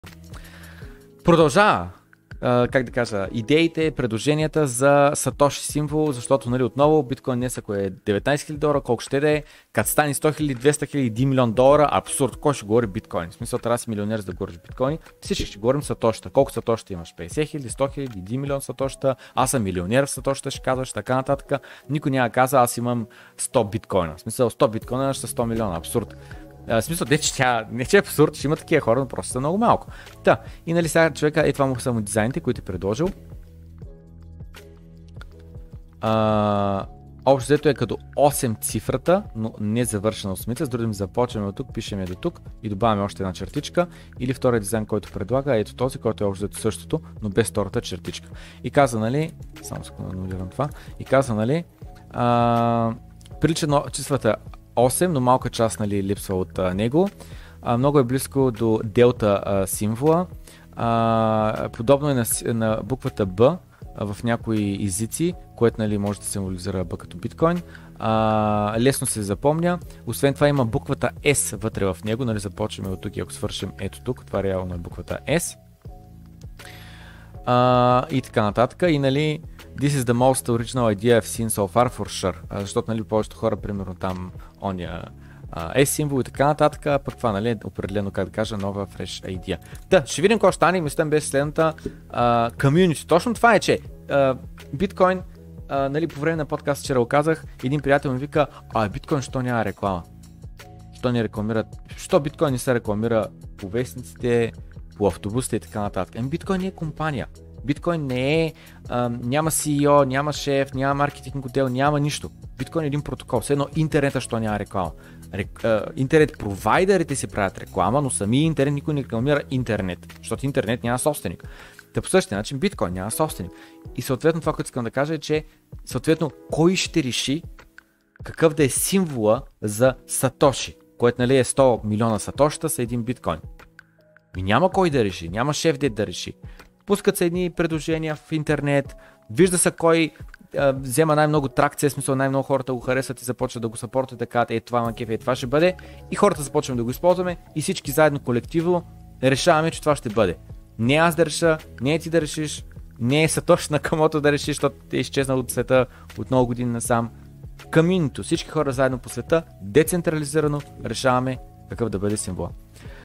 Продължава, как да кажа, идеите, предложенията за Сатоши символ, защото нали, отново биткоин днес ако е 19 000 $, колко ще да е, като стане 100 000, 200 000, $1 милион, абсурд, кой ще говори биткоин? В смисъл трябва да си милионер за да говориш биткоини, всички ще говорим Сатошита. Колко Сатошита имаш? 50 000, 100 000, 1 милион Сатошита, аз съм милионер в Сатошита, ще казваш така нататък. Никой няма каза, аз имам 100 биткоина. В смисъл 100 биткоина ще са 100 милиона, абсурд. В смисъл, не че е абсурд, ще има такива хора, но просто са много малко. Та, и нали сега човека, това му са му дизайните, които е предложил. Общо взето е като 8 цифрата, но не завършена осмица. С другим започваме от тук, пишем до тук и добавяме още една чертичка. Или втория дизайн, който предлага, ето този, който е общо взето същото, но без втората чертичка. И каза, нали, само секунда да анулирам това, и каза, нали, прилича на числата 8, но малка част нали, липсва от него. Много е близко до делта символа. Подобно е на буквата Б в някои езици, което нали, може да символизира Б като биткоин. Лесно се запомня. Освен това има буквата S вътре в него. Нали, започваме от тук и ако свършим ето тук, това реално е буквата S. И така нататък. И нали, this is the most original idea I've seen so far for sure. Защото нали, повечето хора, примерно там ония S символ и така нататък, пък това нали, определено, как да кажа, нова fresh idea. Та, ще видим какво стане. Мислям без следната community. Точно това е, че биткоин, нали, по време на подкаст вчера го казах, един приятел ми вика, биткоин, що няма реклама? Що не рекламират? Що биткоин не се рекламира по вестниците, по автобусите и така нататък? Биткоин не е компания. Биткоин не е, няма CEO, няма шеф, няма маркетинг отдел, няма нищо. Биткоин е един протокол. Все едно интернета, що няма реклама. Интернет провайдерите си правят реклама, но самия интернет никой не рекламира интернет, защото интернет няма собственик. Та по същия начин биткоин няма собственик. И съответно това, което искам да кажа е, че съответно кой ще реши какъв да е символа за Сатоши, което нали е 100 милиона Сатошита са един биткоин. И няма кой да реши, няма шеф да реши. Пускат се едни предложения в интернет, вижда се кой взема най-много тракция, в смисъл най-много хората го харесват и започват да го съпортят, така това на кефе, това ще бъде и хората започваме да го използваме и всички заедно колективно решаваме, че това ще бъде. Не аз да реша, не ти да решиш, не е Сатоши Накамото да решиш, защото е изчезнал от света от много години насам. Комьюнито, всички хора заедно по света, децентрализирано решаваме какъв да бъде символ.